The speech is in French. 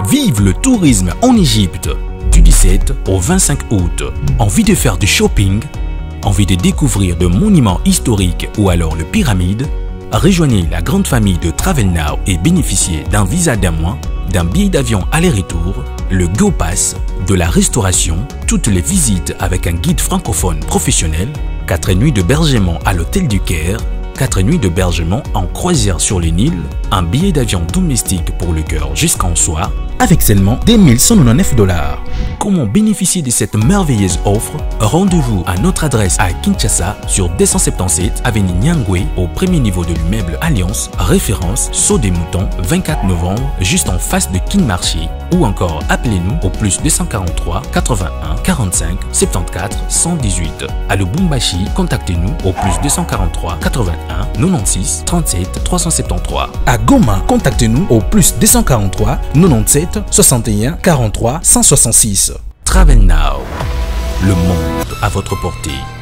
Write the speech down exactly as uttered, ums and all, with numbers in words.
Vive le tourisme en Égypte du dix-sept au vingt-cinq août. Envie de faire du shopping? Envie de découvrir de monuments historiques ou alors le pyramide? Rejoignez la grande famille de TravelNow et bénéficiez d'un visa d'un mois, d'un billet d'avion aller-retour, le Go Pass, de la restauration, toutes les visites avec un guide francophone professionnel, quatre nuits d'hébergement à l'hôtel du Caire, quatre nuits d'hébergement en croisière sur le Nil, un billet d'avion domestique pour le cœur jusqu'en soir, avec seulement deux mille cent quatre-vingt-dix-neuf dollars. Comment bénéficier de cette merveilleuse offre? Rendez-vous à notre adresse à Kinshasa sur deux cent soixante-dix-sept avenue Nyangwe au premier niveau de l'immeuble Alliance, référence Saut des Moutons, vingt-quatre novembre, juste en face de Kin Marché, ou encore appelez-nous au plus deux cent quarante-trois quatre-vingt-un quarante-cinq soixante-quatorze cent dix-huit. À Lubumbashi, contactez-nous au plus deux cent quarante-trois quatre-vingt-un quatre-vingt-seize trente-sept trois cent soixante-treize. À Goma, contactez-nous au plus deux cent quarante-trois quatre-vingt-dix-sept soixante et un quarante-trois cent soixante-six. TravelNow, le monde à votre portée.